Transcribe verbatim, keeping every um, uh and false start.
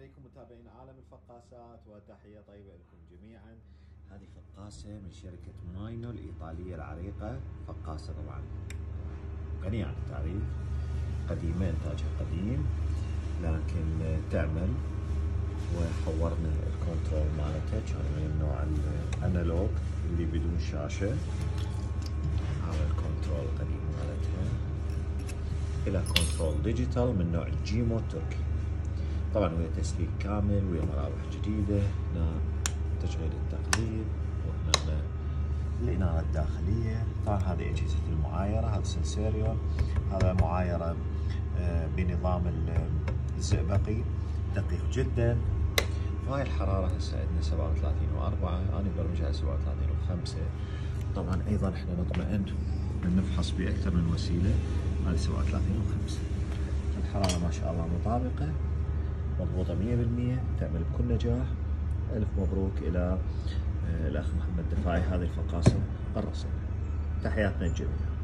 عليكم متابعين عالم الفقاسات وتحية طيبة لكم جميعا. هذه فقاسة من شركة ماينو الإيطالية العريقة، فقاسة طبعا غنية عن التعريف، قديمة، إنتاجها قديم لكن تعمل. وحورنا الكنترول مالتها، كان من النوع الأنالوج اللي بدون شاشة. هذا الكنترول القديم مالتها إلى كنترول ديجيتال من نوع الجيمو تركي، طبعا ويا تسليك كامل ويا مراوح جديدة. هنا تشغيل التقليد، وهنا الإنارة الداخلية. طبعا هذه أجهزة المعايرة، هذا سنسيريون، هذا معايرة بنظام الزئبقي دقيق جدا. هاي الحرارة هسه عندنا سبعة وثلاثين وأربعة، أنا برمجها سبعة وثلاثين وخمسة. طبعا أيضا احنا نطمئن من نفحص بأكثر من وسيلة. هذه سبعة وثلاثين وخمسة، الحرارة ما شاء الله مطابقة مضبوطة مية بالمية، تعمل بكل نجاح. ألف مبروك إلى الأخ محمد دفاعي، هذه الفقاسة الرصينة. تحياتنا الجميع.